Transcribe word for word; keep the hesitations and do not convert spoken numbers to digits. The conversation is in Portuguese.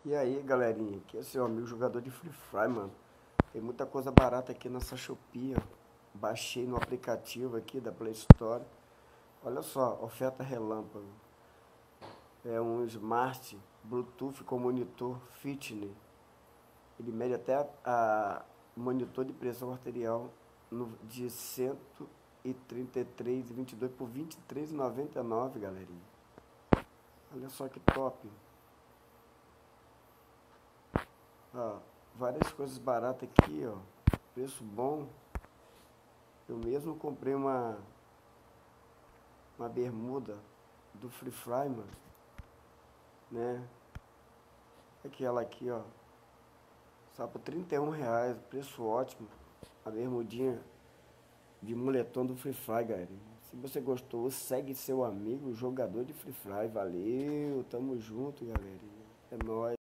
E aí, galerinha, aqui é seu amigo jogador de Free Fire, mano. Tem muita coisa barata aqui nessa Shopee, ó. Baixei no aplicativo aqui da Play Store. Olha só, oferta relâmpago. É um Smart Bluetooth com monitor fitness. Ele mede até a, a monitor de pressão arterial no, de cento e trinta e três vírgula vinte e dois por vinte e três vírgula noventa e nove, galerinha. Olha só que top. Ó, várias coisas baratas aqui, ó. Preço bom. Eu mesmo comprei uma uma bermuda do Free Fry, mano, né? Aquela aqui, ó. Só por trinta e um reais, preço ótimo. A bermudinha de moletom do Free Fry, galera. Se você gostou, segue seu amigo, jogador de Free Fry. Valeu, tamo junto, galera. É nóis.